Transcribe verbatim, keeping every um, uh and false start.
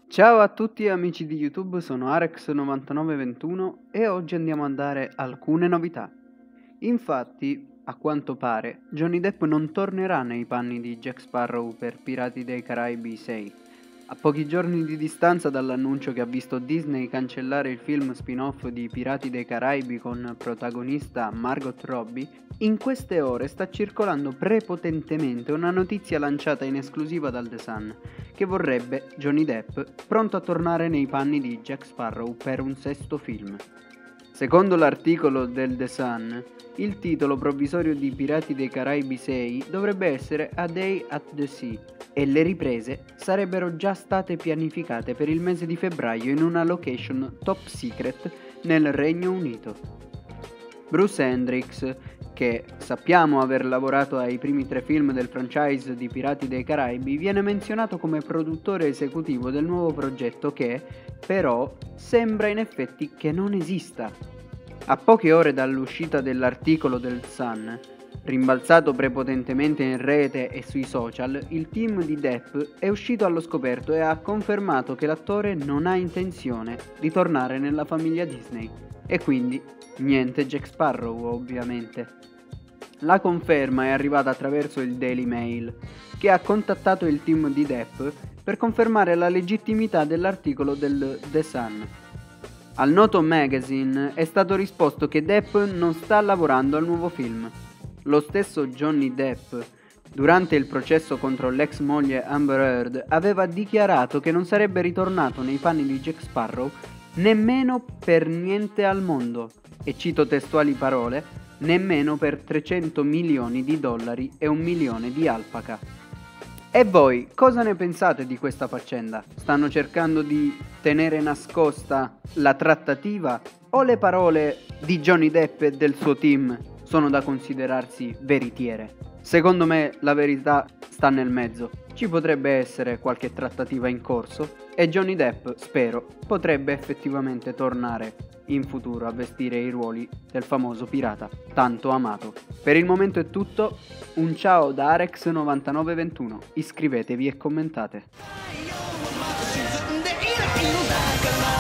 Ciao a tutti amici di YouTube, sono Arex novantanove ventuno e oggi andiamo a dare alcune novità. Infatti, a quanto pare, Johnny Depp non tornerà nei panni di Jack Sparrow per Pirati dei Caraibi sei. A pochi giorni di distanza dall'annuncio che ha visto Disney cancellare il film spin-off di Pirati dei Caraibi con protagonista Margot Robbie, in queste ore sta circolando prepotentemente una notizia lanciata in esclusiva dal The Sun, che vorrebbe Johnny Depp pronto a tornare nei panni di Jack Sparrow per un sesto film. Secondo l'articolo del The Sun, il titolo provvisorio di Pirati dei Caraibi sei dovrebbe essere A Day at the Sea e le riprese sarebbero già state pianificate per il mese di febbraio in una location top secret nel Regno Unito. Bruce Hendricks, che sappiamo aver lavorato ai primi tre film del franchise di Pirati dei Caraibi, viene menzionato come produttore esecutivo del nuovo progetto che, però, sembra in effetti che non esista. A poche ore dall'uscita dell'articolo del Sun, rimbalzato prepotentemente in rete e sui social, il team di Depp è uscito allo scoperto e ha confermato che l'attore non ha intenzione di tornare nella famiglia Disney e quindi niente Jack Sparrow, ovviamente. La conferma è arrivata attraverso il Daily Mail, che ha contattato il team di Depp per confermare la legittimità dell'articolo del The Sun. Al noto magazine è stato risposto che Depp non sta lavorando al nuovo film. Lo stesso Johnny Depp, durante il processo contro l'ex moglie Amber Heard, aveva dichiarato che non sarebbe ritornato nei panni di Jack Sparrow nemmeno per niente al mondo, e cito testuali parole, nemmeno per trecento milioni di dollari e un milione di alpaca. E voi, cosa ne pensate di questa faccenda? Stanno cercando di tenere nascosta la trattativa o le parole di Johnny Depp e del suo team sono da considerarsi veritiere? Secondo me la verità sta nel mezzo. Ci potrebbe essere qualche trattativa in corso e Johnny Depp, spero, potrebbe effettivamente tornare in futuro a vestire i ruoli del famoso pirata tanto amato. Per il momento è tutto, un ciao da Arex novantanove ventuno, iscrivetevi e commentate.